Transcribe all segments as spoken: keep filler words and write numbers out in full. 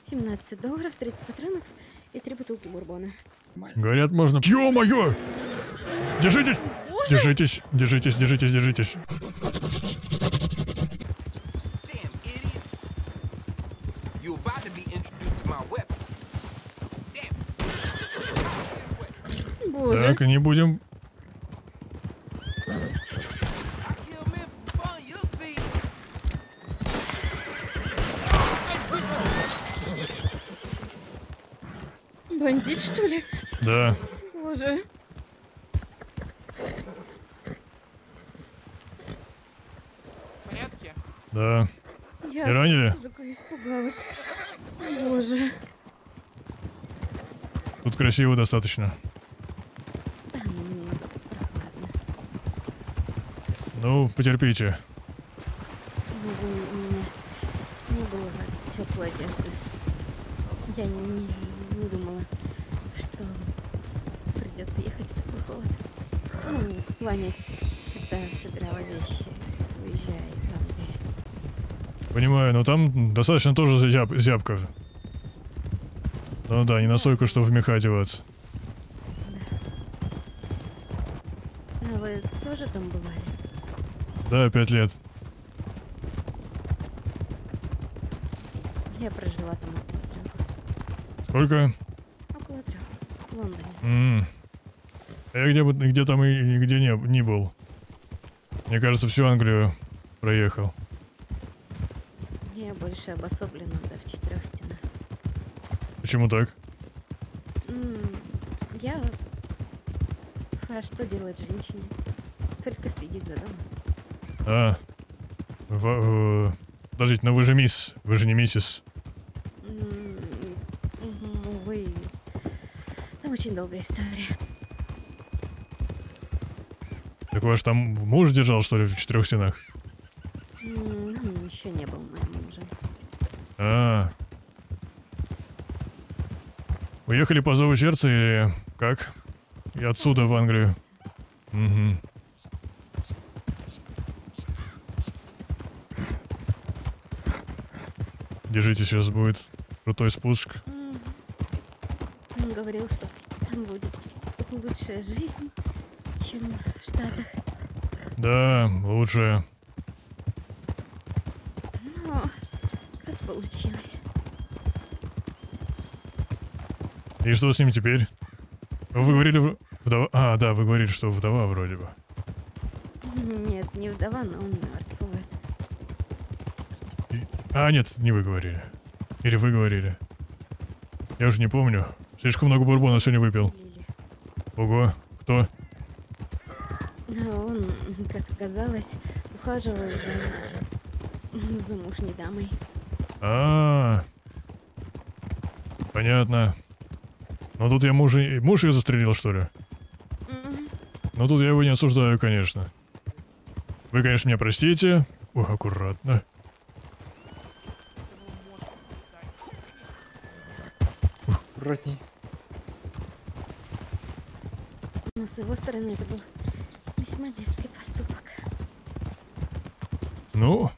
семнадцать долларов, тридцать патронов и три бутылки бурбона. Говорят, можно... Ё-моё! Держитесь! Боже! Держитесь, держитесь, держитесь, держитесь. Боже. Так, и не будем... Бандит, что ли? Да. Боже. В порядке? Да. Я Не ранили? только испугалась. Боже. Тут красиво достаточно. Да, мне прохладно. Ну, потерпите. Ну, вы у меня не было теплой одежды. Я не, не, не думала, что придется ехать в такой холод. Ну, в плане, когда собирала вещи, уезжая из Англии. Понимаю, но там достаточно тоже зяб, зябко. Ну да, не настолько, что в меха одеваться. Да. А вы тоже там бывали? Да, пять лет. Я прожила там около трех. Сколько? Около трех. В Лондоне. М. Я где, бы- где там и нигде не, не был. Мне кажется, всю Англию проехал. Я больше обособлена, да, в четырех стенах. Почему так? М, Я... А что делать женщине? Только следить за домом. А. В- э, подождите, но вы же мисс, вы же не миссис. М, мгм, Увы, там очень долгая история. Так ваш там муж держал, что ли, в четырех стенах? М, Он еще не был моим мужем. А. Уехали по зову сердца или как? И отсюда в Англию. Угу. Держите, сейчас будет крутой спуск. М, Он говорил, что там будет лучшая жизнь, чем в Штатах. Да, лучше. Но как получилось? И что с ним теперь? Вы говорили, в- вдова... А, да, вы говорили, что вдова вроде бы. Нет, не вдова, но он мертвый. И- А, нет, не вы говорили. Или вы говорили. Я уже не помню. Слишком много бурбона сегодня выпил. Лили. Ого, кто? Но он, как оказалось, ухаживал за замужней дамой. А, понятно. Но тут я муж, и- муж ее застрелил, что ли? М, Но тут я его не осуждаю, конечно. Вы, конечно, меня простите. О, аккуратно. Аккуратней. Но с его стороны это был весьма дерзкий поступок. Ну,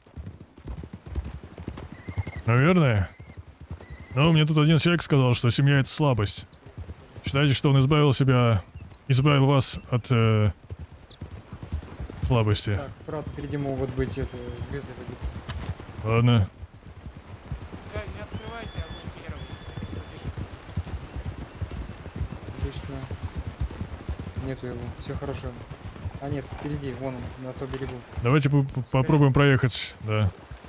наверное. Но мне тут один человек сказал, что семья — это слабость. Считайте, что он избавил себя, избавил вас от э, слабости. Так, аккуратно, впереди могут быть это звезды водиться. Ладно. Да, не открывайте, а вы первый. Отлично. Нету его. Все хорошо. А нет, впереди, вон он, на том берегу. Давайте по- по- попробуем проехать, да.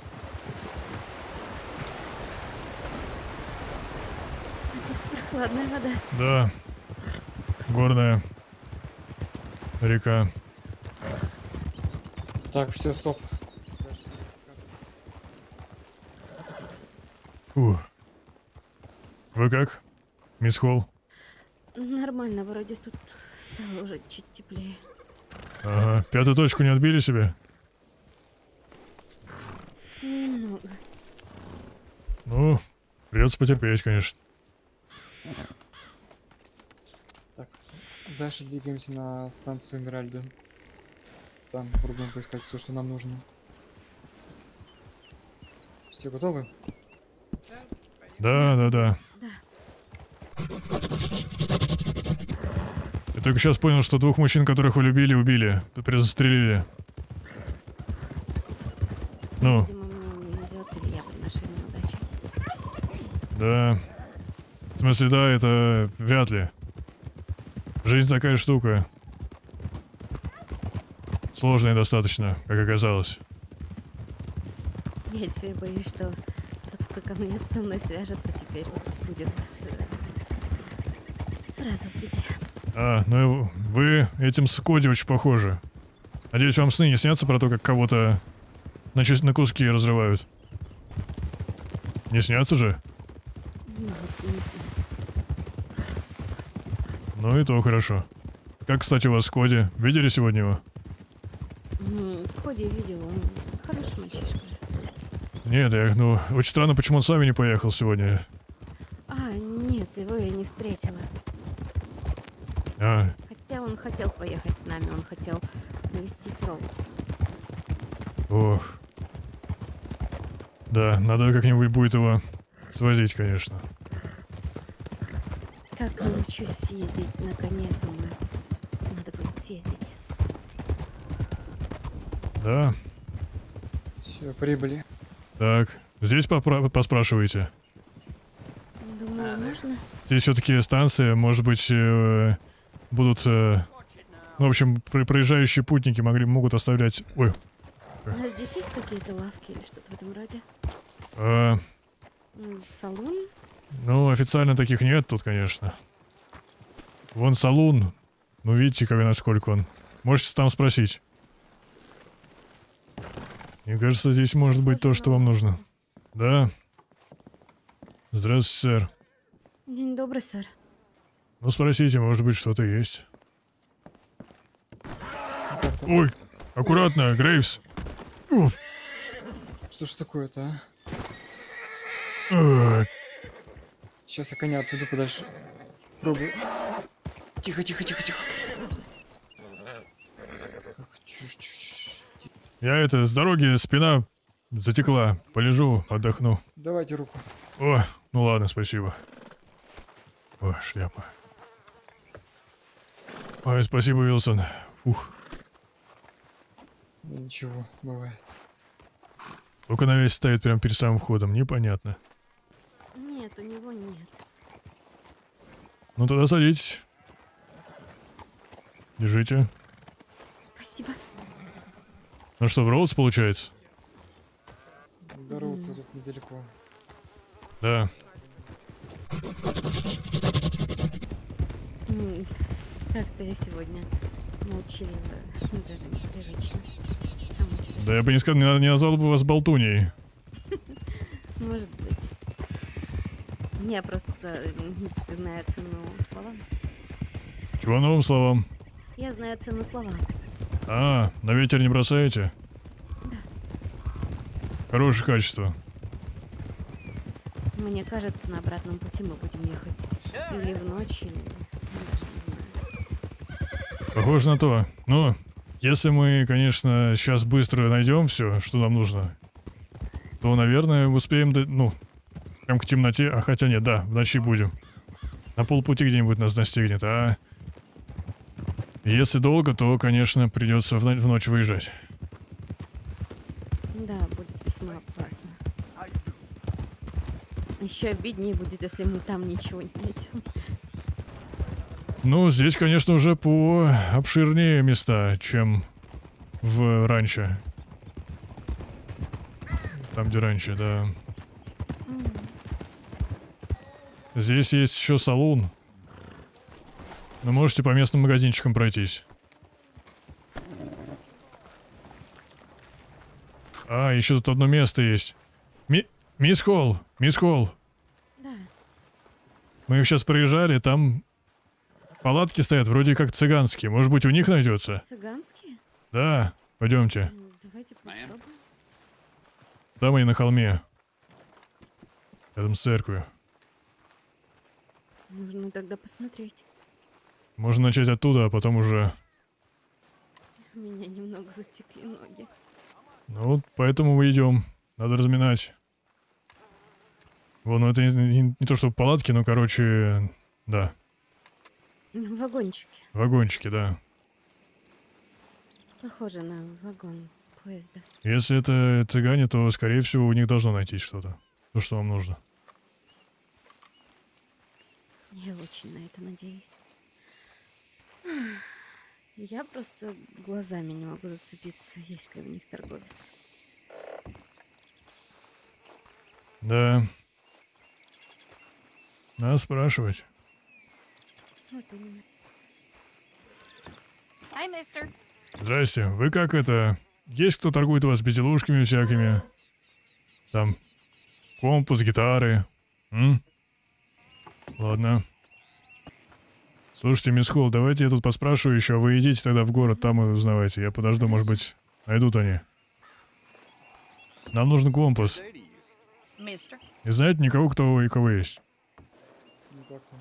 Прохладная вода. Да. Горная река. Так, все, стоп. Фух. Вы как, мисс Холл? Нормально, вроде тут стало уже чуть теплее. Ага. Пятую точку не отбили себе? Немного. Ну, придется потерпеть, конечно. Так, дальше двигаемся на станцию Эмеральда. Там пробуем поискать все, что нам нужно. Все готовы? Да, поехали. Да, да, да. Да. Я только сейчас понял, что двух мужчин, которых вы любили, убили. Застрелили. Ну, Видимо, мне не везет, или я приношу ему удачи. да. В смысле, да, это вряд ли. Жизнь такая штука. Сложная достаточно, как оказалось. Я теперь боюсь, что тот, кто ко мне со мной свяжется, теперь будет э, сразу в беде. А, ну и вы этим с Коди очень похожи. Надеюсь, вам сны не снятся про то, как кого-то на, чис- на куски разрывают? Не снятся же? Ну, вот не снится. Ну и то хорошо. Как, кстати, у вас с Коди? Видели сегодня его? М, Коди видел, он хороший мальчишка же. Нет, я, ну, очень странно, почему он с вами не поехал сегодня. А, нет, его я не встретила. А, Хотя он хотел поехать с нами, он хотел навестить Роудс. ох. Да, надо как-нибудь будет его свозить, конечно. Как научусь ездить на коне, думаю, надо будет съездить. Да, Все, прибыли. так. Здесь попра- поспрашивайте. Думаю, можно? Здесь все-таки станция, может быть, э, будут... э, ну, в общем, про- проезжающие путники могли, могут оставлять... Ой, У нас здесь есть какие-то лавки или что-то в этом роде? э, М, Салон? ну, официально таких нет тут, конечно. Вон салун. Ну, видите, как насколько он. Можете там спросить. Мне кажется, здесь может быть то, что вам нужно. Да. Здравствуйте, сэр. День добрый, сэр. Ну, спросите, может быть, что-то есть. Как там? Ой, аккуратно, Грейвс. Уф. Что ж такое-то, а? Э, Сейчас я коня отведу подальше. Пробую. Тихо, тихо, тихо, тихо. Как чушь, чушь. Я это, с дороги спина затекла. Полежу, отдохну. Давайте руку. О, ну ладно, спасибо. О, шляпа. Ой, спасибо, Уилсон. Фух. Да ничего, бывает. Только навес ставит прямо перед самым входом, непонятно. Нет, у него нет. Ну тогда садитесь. Держите. Спасибо. Ну что, в Роудс получается? Дорогаться тут недалеко. Да. М, Как-то я сегодня молчаливая, даже непривычно. Сама себе. Да я бы не сказал, не, не назвал бы вас болтуней. Может быть. Я просто м, знаю цену словам. Чего новым словам? Я знаю цену словам. А, на ветер не бросаете? Да. Хорошее качество. Мне кажется, на обратном пути мы будем ехать или в ночь, или... я даже не знаю. Похоже на то. Ну, если мы, конечно, сейчас быстро найдем все, что нам нужно, то, наверное, успеем, до... ну, прям к темноте. А хотя нет, да, в ночи будем. На полпути где-нибудь нас настигнет, а... Если долго, то, конечно, придется в, но- в ночь выезжать. Да, будет весьма опасно. Еще обиднее будет, если мы там ничего не найдем. Ну, здесь, конечно, уже по обширнее места, чем в раньше. Там, где раньше, да. М, Здесь есть еще салон. Но можете по местным магазинчикам пройтись. А, еще тут одно место есть. Ми... Мисс Холл, мисс Холл. Да. Мы их сейчас проезжали, там палатки стоят, вроде как цыганские. Может быть, у них найдется? Цыганские? Да, пойдемте. М, Давайте попробуем. Там они на холме. Рядом с церковью. Нужно тогда посмотреть. Можно начать оттуда, а потом уже... У меня немного затекли ноги. Ну, вот поэтому мы идем. Надо разминать. Вон, ну это не, не- не то, что палатки, но, короче, да, Вагончики. вагончики, да. Похоже на вагон поезда. Если это цыгане, то, скорее всего, у них должно найтись что-то. То, что вам нужно. Я очень на это надеюсь. Я просто глазами не могу зацепиться, есть ли у них торговец. Да. Надо спрашивать. Вот именно. Hi, mister. Здрасте. Вы как это... Есть кто торгует у вас безделушками всякими? Там... Компас, гитары. М? Ладно. Слушайте, мисс Холл, давайте я тут поспрашиваю еще, а вы идите тогда в город, там и узнавайте. Я подожду, может быть, найдут они. Нам нужен компас. Mister. Не знаете никого, кто и кого есть? Ну как там?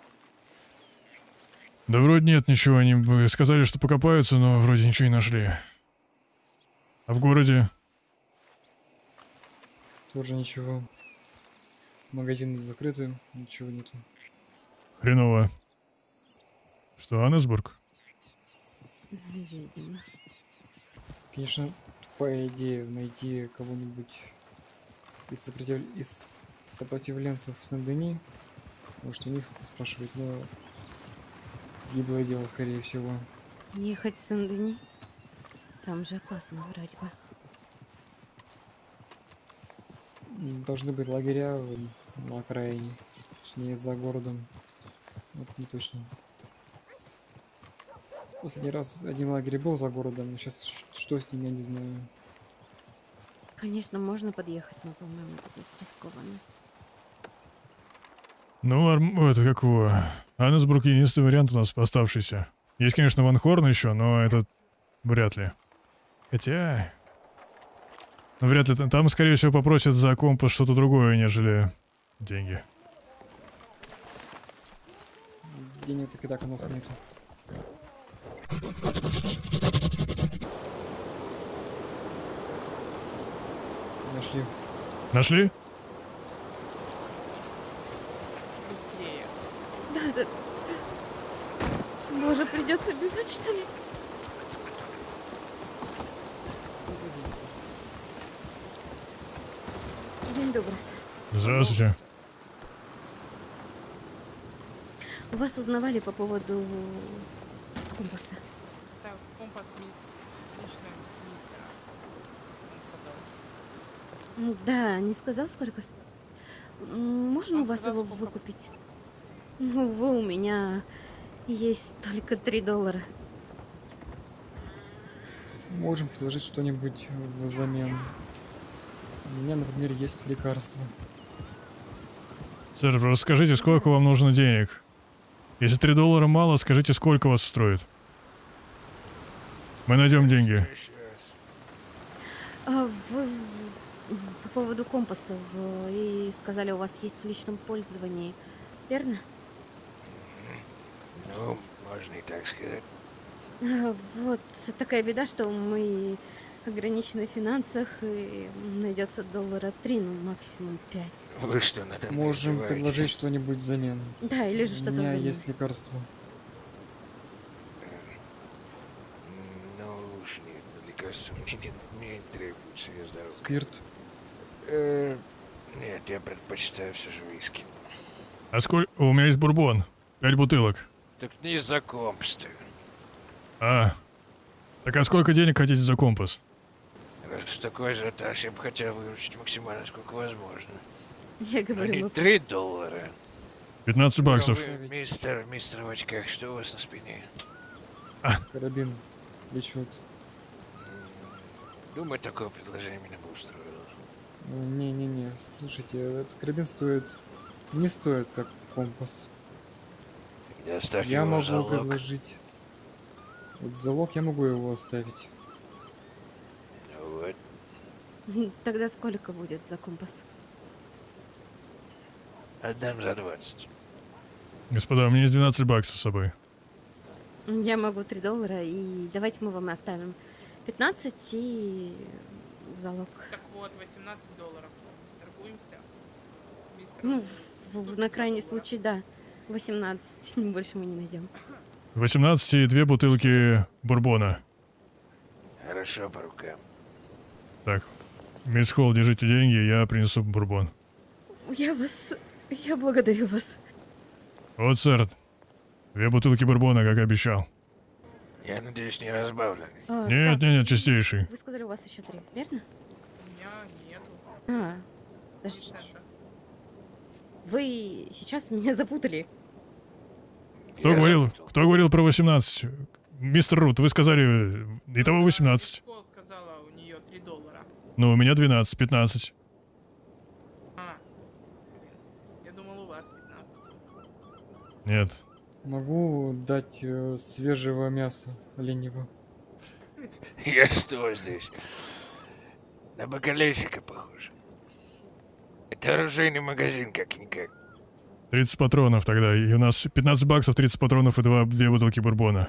Да вроде нет ничего, они бы сказали, что покопаются, но вроде ничего не нашли. А в городе? Тоже ничего. Магазины закрыты, ничего нету. Хреново. Что, Аннесбург? Видимо. Конечно, тупая идея найти кого-нибудь из, сопротив... из сопротивленцев Сен-Дени. Может, у них спрашивать, но гиблое дело, скорее всего. Ехать в Сен-Дени? Там же опасно вроде бы. Должны быть лагеря в- на окраине, точнее за городом. Вот не точно. Последний раз один лагерь был за городом, но сейчас что с ним, я не знаю. Конечно, можно подъехать, но, по-моему, это будет рискованно. Ну, арм... это как его... Аннесбург единственный вариант у нас оставшийся. Есть, конечно, Ван Хорн еще, но это вряд ли. Хотя... Ну, вряд ли. Там, скорее всего, попросят за компас что-то другое, нежели деньги. Денег так и так у нас нету. Нашли. Нашли? Быстрее. Да, да. Боже, придется бежать, что ли? День добрый. сэр. Здравствуйте. У вас узнавали по поводу компаса? Так, компас мисс... Лично мистера. Он сказал. Ну, да, не сказал, сколько... с- М, Можно Он у вас сказал, его сколько- выкупить? Ну, вы у меня есть только три доллара. Можем предложить что-нибудь взамен. У меня, например, есть лекарство. Сэр, просто скажите, сколько вам нужно денег? Если три доллара мало, скажите, сколько вас устроит. Мы найдем деньги. А вы по поводу компаса вы сказали, у вас есть в личном пользовании, верно? Ну, можно и так сказать. А, Вот такая беда, что мы ограничены в финансах, и найдется доллара три, ну максимум пять. Вы что, на этом Можем издеваетесь? предложить что-нибудь взамен. Да, или же У что-то меня взамен. есть лекарство. Ну уж нет, лекарства мне не, мне не требуется, я здоров. Спирт. Э, нет, я предпочитаю все же виски. А сколько... У меня есть бурбон. Пять бутылок. Так не за компс-то. А. Так а сколько денег хотите за компас? Раз такой ажиотаж, я бы хотел выручить максимально, сколько возможно. Я Но говорю, не мы... три доллара. пятнадцать Ну, баксов. вы, мистер, мистер в очках, что у вас на спине? Карабин. Лечет. Думаю, такое предложение меня бы устроило. Ну, Не-не-не, слушайте, этот карабин стоит... Не стоит, как компас. Тогда оставь Я его в могу залог. предложить... Вот залог я могу его оставить. Ну вот. Тогда сколько будет за компас? Отдам за двадцать. Господа, у меня есть двенадцать баксов с собой. Я могу три доллара, и давайте мы вам оставим пятнадцать и в залог. Так вот, восемнадцать долларов. Что, мы сторгуемся? мистер. Ну, в- в- на крайний случай, да. восемнадцать, больше мы не найдем. восемнадцать и две бутылки бурбона. Хорошо, по рукам. Так, мисс Холл, держите деньги, я принесу бурбон. Я вас... Я благодарю вас. Вот, сэр, две бутылки бурбона, как обещал. Я надеюсь, не разбавленный. А, Нет, так, нет, нет, чистейший. Вы сказали, у вас еще три, верно? У меня нету. А, подождите. Вы сейчас меня запутали. Кто Я говорил, запутал. кто говорил про восемнадцать? Мистер Рут, вы сказали, итого восемнадцать. Школа сказала, у нее три доллара. Ну, у меня двенадцать, пятнадцать. А, блин. Я думал, у вас пятнадцать. Нет. Могу дать э, свежего мяса оленевого. Я что здесь? На бакалейщика похож. Это оружейный магазин, как-никак. тридцать патронов тогда. И у нас пятнадцать баксов, тридцать патронов и два, две бутылки бурбона.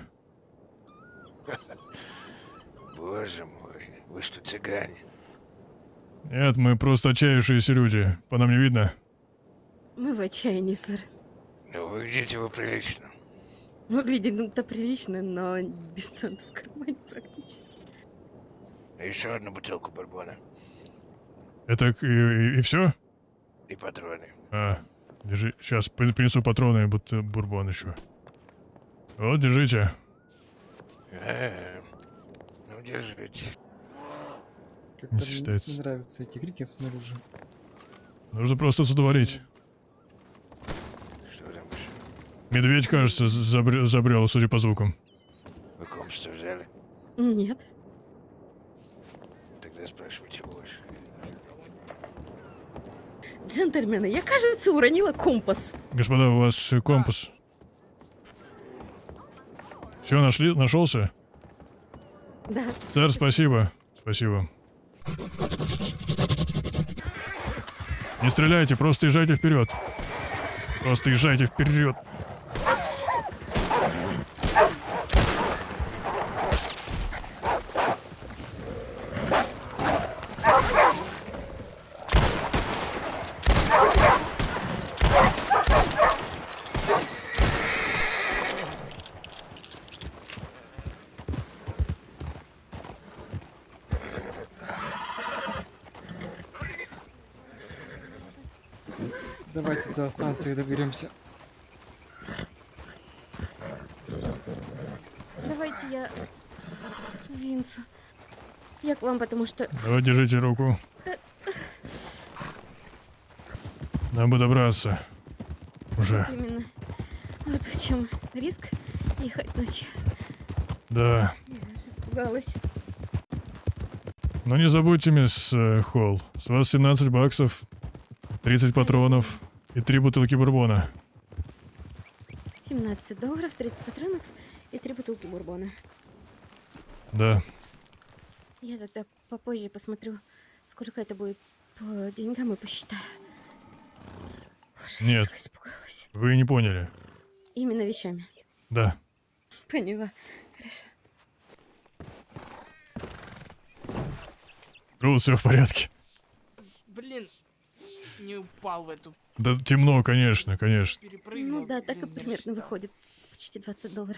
Боже мой, вы что, цыгане? Нет, мы просто отчаявшиеся люди. По нам не видно. Мы в отчаянии, сэр. Ну, выглядите вы прилично. Выглядит-то прилично, но без центов в кармане практически. Еще одну бутылку бурбона. Это к- и, и, все? И патроны. А, держи. Сейчас принесу патроны и бут- бурбон еще. Вот, держите. А, ну, держите. Как-то Не мне считается. не нравятся эти крики снаружи. Нужно просто задворить. Что там еще? Медведь, кажется, забрел, забрел, судя по звукам. Вы компас взяли? Нет. Тогда спрашивайте больше. Джентльмены, я, кажется, уронила компас. Господа, у вас э, компас. Все, нашли? Нашелся? Да. Сэр, спасибо. Спасибо. Не стреляйте, просто езжайте вперед. Просто езжайте вперед. Давайте до станции доберемся. Давайте я Винсу. Я к вам, потому что... Давай, держите руку. Нам бы добраться. Уже. Вот именно. Вот в чем риск ехать ночью. Да. Я даже испугалась. Но не забудьте, мисс э, Холл. С вас семнадцать баксов, тридцать патронов и три бутылки бурбона. семнадцать долларов, тридцать патронов и три бутылки бурбона. Да. Я тогда попозже посмотрю, сколько это будет по деньгам и посчитаю. Боже, я Нет. так испугалась. Вы не поняли. Именно вещами. Да. Поняла. Хорошо. Рут, все в порядке. Блин, не упал в эту, Да темно, конечно, конечно. перепрыгнул. Ну да, так и блин, примерно рассчитал. выходит. Почти двадцать долларов.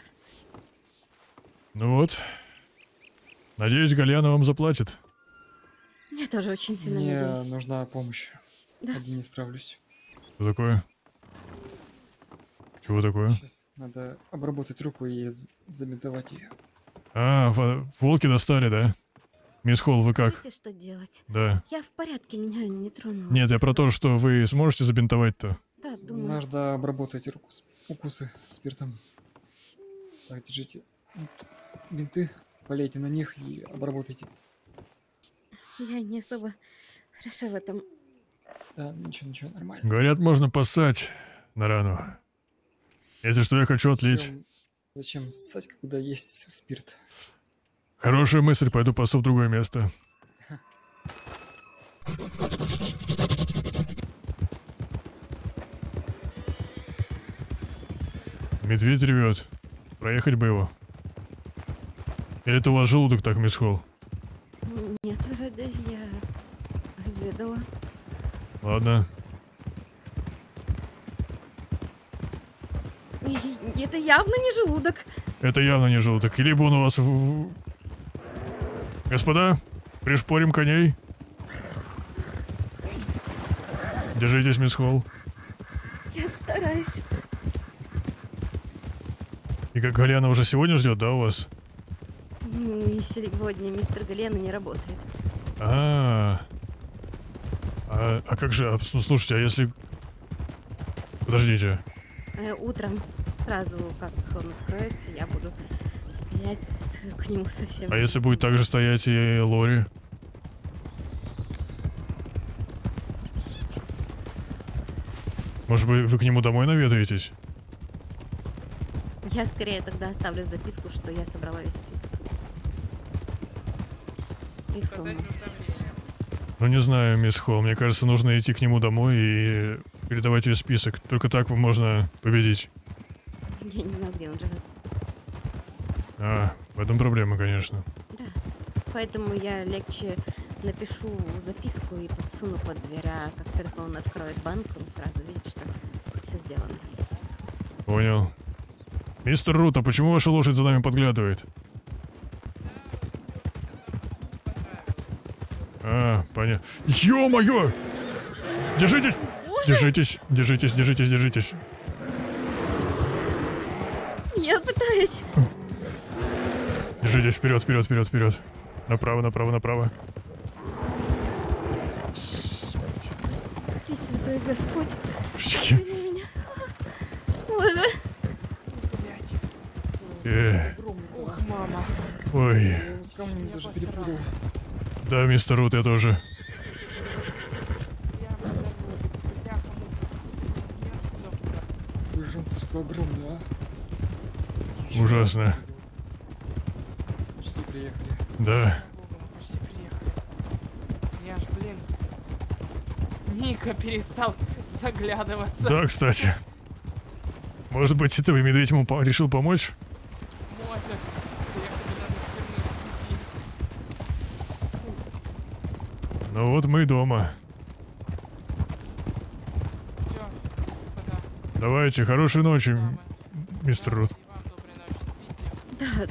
Ну вот. Надеюсь, Гальяна вам заплатит. Я тоже очень сильно Мне надеюсь. нужна помощь. Да. Один не справлюсь. Что такое? Чего такое? Сейчас надо обработать руку и з- забинтовать ее. А, во- волки достали, да? Мисс Холл, вы как? Знаете, что делать? Да. Я в порядке, меня не тронуло. Нет, я про то, что вы сможете забинтовать-то. Да, думаю. Надо обработать руку с укусы спиртом. Так, держите. Вот бинты, полейте на них и обработайте. Я не особо хороша в этом. Да, ничего, ничего, нормально. Говорят, можно поссать на рану. Если что, я хочу отлить. Зачем, зачем ссать, когда есть спирт? Хорошая мысль, пойду пасу в другое место. Медведь ревет. Проехать бы его. Или это у вас желудок так, мисс Холл? Нет, вроде я обедала. Ладно. Это явно не желудок. Это явно не желудок. Либо он у вас... в- Господа, пришпорим коней. Держитесь, мисс Холл. Я стараюсь. И как Галяна уже сегодня ждет, да, у вас? Ну и сегодня мистер Галена не работает. А, а, а как же, а, ну, слушайте, а если... Подождите. Э, утром, сразу как он откроется, я буду стоять к нему совсем. А если будет также стоять и Лори? Может быть, вы к нему домой наведаетесь? Я скорее тогда оставлю записку, что я собрала весь список. И сумму. Сказать уведомление. Ну, не знаю, мисс Холл, мне кажется, нужно идти к нему домой и передавать весь список. Только так можно победить. Я не знаю, где он живет. А, в этом проблема, конечно. Да. Поэтому я легче напишу записку и подсуну под дверь, а как только он откроет банк, он сразу видит, что все сделано. Понял. Мистер Рут, а почему ваша лошадь за нами подглядывает? А, понятно. Ё-моё! Держитесь! Держитесь, держитесь, держитесь, держитесь. Я пытаюсь. Держитесь, вперед, вперед, вперед, вперед. Направо, направо, направо. Пресвятой Господь, Пушки. помилуй меня. Боже. Э, Ох, мама. ой. Я его с камнем даже перепутал. Да, мистер Рут, я тоже. Я подожду. Бляха-муха. Какой же он, сука, огромный, а. Таких ещё Ужасно. не видел. Почти приехали. Да. Богу, мы почти приехали. Я ж, блин. Ника перестал заглядываться. Да, кстати. Может быть, это вы медведь ему по- решил помочь? Может. Приехали на пути. Ну вот мы и дома. Всё, господа. Давайте, хорошей ночи, м- дамы. мистер Рут. И вам доброй ночи. Спите. Да.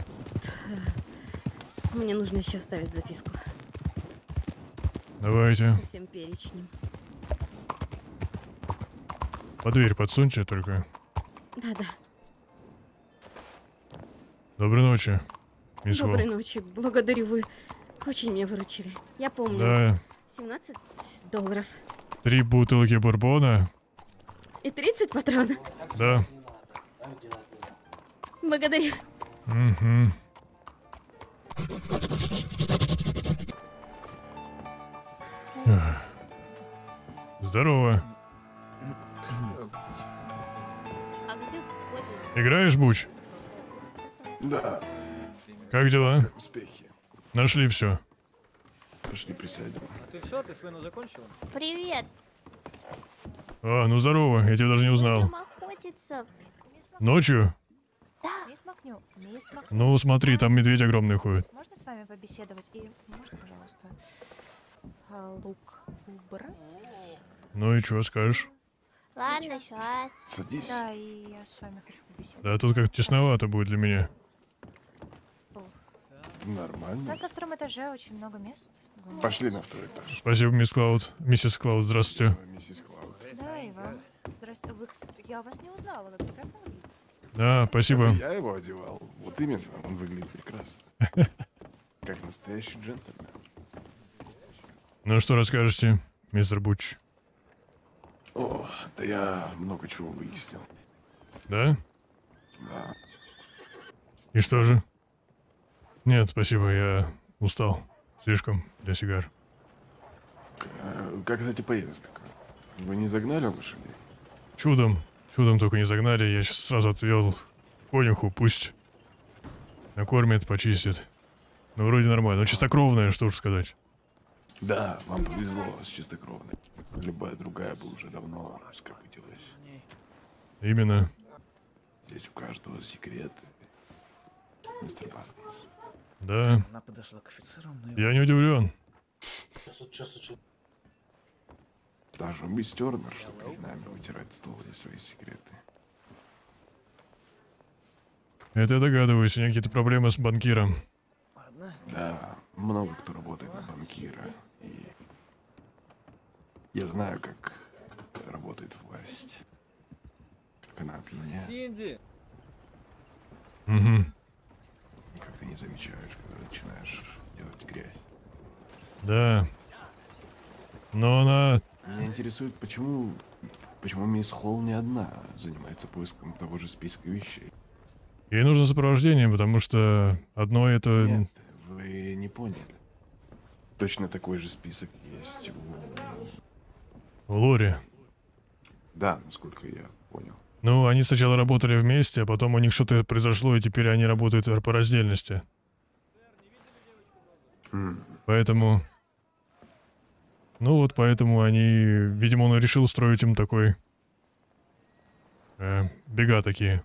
т- Мне нужно еще оставить записку Давайте. со всем перечнем. Под дверь подсуньте только. Да-да. Доброй ночи, мисс Холл. Доброй ночи. Благодарю, вы очень меня выручили. Я помню. Да, семнадцать долларов. три бутылки бурбона. И тридцать патронов. Да. Благодарю. Угу. Здорово. А где Козя? Играешь, Буч? Да, Как дела? успехи. Нашли все. Пошли присядем. Ты все, ты смену закончила? Привет. А, ну здорово, я тебя даже не узнал. Будем охотиться. Ночью? Мисс Макню, мисс Макню, Ну смотри, там медведь огромный ходит. можно с вами побеседовать? И можно, пожалуйста, а, лук убрать? Ну и что скажешь? Ладно, сейчас. Садись. Да, и я с вами хочу побеседовать. Да, тут как тесновато будет для меня. У Нормально. нас на втором этаже очень много мест. Вы Пошли можете- на второй этаж. Спасибо, мисс Клауд. Миссис Клауд, здравствуйте. Миссис Клауд. Да, и вам. Здравствуйте. Вы, кстати, я вас не узнала, вы прекрасно выглядите. Да, спасибо. Это я его одевал. Вот именно, он выглядит прекрасно. Как настоящий джентльмен. Ну что расскажете, мистер Буч? О, да я много чего выяснил. Да? Да. И что же? Нет, спасибо, я устал. Слишком для сигар. К- э, Как, кстати, поездка? Вы не загнали лошадей? Чудом, чудом только не загнали. Я сейчас сразу отвел конюху, пусть накормит, почистит. Ну, вроде нормально. Ну, чистокровная, что уж сказать. Да, вам повезло с чистокровной. Любая другая бы уже давно скопытилась. Именно. Здесь у каждого секреты. Мистер Барнс. Да, Она подошла к офицерам, но я не удивлен. Даже мисс Тернер, что перед нами вытирает стол за свои секреты. Это я догадываюсь, у него какие-то проблемы с банкиром. Ладно. Да, много кто работает на банкира. И я знаю, как работает власть. Как она от меня. Синди! Угу. Как ты не замечаешь, когда начинаешь делать грязь. Да. Но она... Меня интересует, почему... Почему мисс Холл не одна занимается поиском того же списка вещей. Ей нужно сопровождение, потому что одно это... Нет, вы не поняли. Точно такой же список есть у... В Лоре. Да, насколько я понял. Ну, они сначала работали вместе, а потом у них что-то произошло, и теперь они работают по раздельности. М, Поэтому... Ну вот поэтому они... Видимо, он решил устроить им такой... э, бега такие.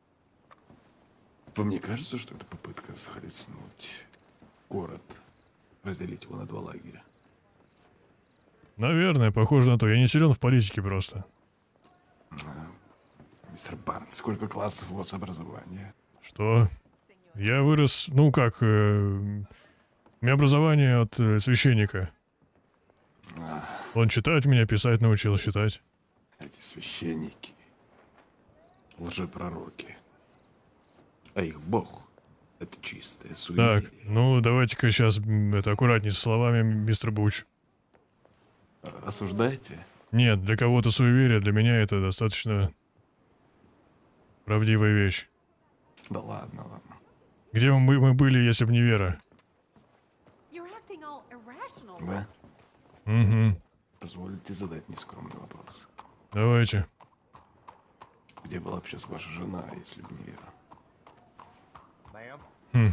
Вам не кажется, что это попытка захлестнуть город, разделить его на два лагеря? Наверное, похоже на то. Я не силен в политике просто. А, мистер Барнс, сколько классов у вас образования? Что? Я вырос... Ну как... э, у меня образование от э, священника. А, Он читать меня, писать научил, считать. эти священники, лжепророки. А их бог — это чистое Так, суеверие. ну давайте-ка сейчас это аккуратнее со словами, мистер Буч. Осуждаете? Нет, для кого-то суеверие, для меня это достаточно правдивая вещь. Да ладно, ладно. Где бы мы, мы были, если бы не вера? Да? Угу. Позволите задать нескромный вопрос. Давайте. Где была бы сейчас ваша жена, если бы не Вера? Хм.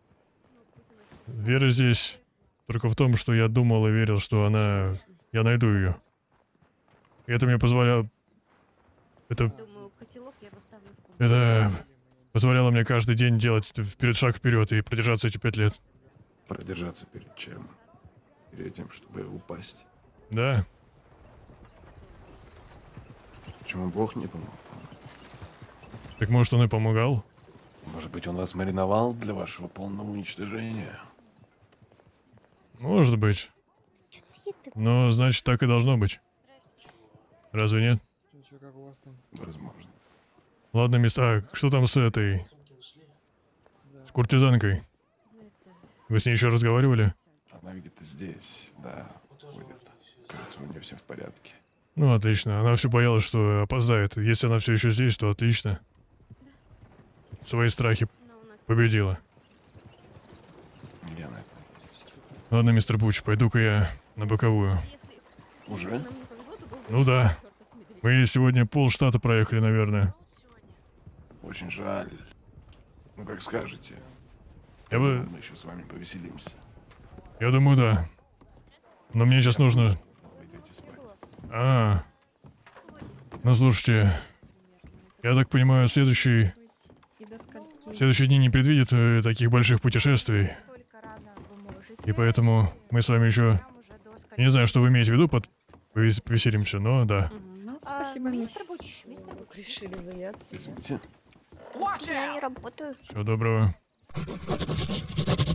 Вера здесь только в том, что я думал и верил, что она... Я найду ее. И это мне позволяло... Это... Думаю, котелок я поставлю в комнату. Это... Позволяло мне каждый день делать вперед шаг вперед и продержаться эти пять лет. Продержаться перед чем? Перед тем, чтобы упасть. Да. Почему Бог не помог? Так может он и помогал? Может быть, он вас мариновал для вашего полного уничтожения? Может быть. Но значит так и должно быть. Разве нет? Чё, чё, как у вас там? Возможно. Ладно, места. А что там с этой... Да. С куртизанкой? Вы с ней еще разговаривали? Она где-то здесь, да, ходит. Кажется, у нее все в порядке. Ну, отлично. Она все боялась, что опоздает. Если она все еще здесь, то отлично. Свои страхи Но у нас победила. Я на это. Ладно, мистер Буч, пойду-ка я на боковую. если Уже? нам не повезло, то был бы Ну да. чёртов медведь. Мы сегодня полштата проехали, наверное. Очень жаль. Ну, как скажете. Я бы... Мы еще с вами повеселимся. Я думаю, да. Но мне сейчас нужно... Вы идете спать. А. Ну, слушайте. Я так понимаю, следующий... И до скольки? Следующие дни не предвидят э, таких больших путешествий. Только рано вы можете. И поэтому мы с вами еще... Там уже до Я не знаю, что вы имеете в виду под... повес- Повеселимся, но да. Мгм, Ну, А, спасибо, мистер мисс. Буч, мистер Буч. Решили заняться. Извините. Я не работаю. Всего доброго.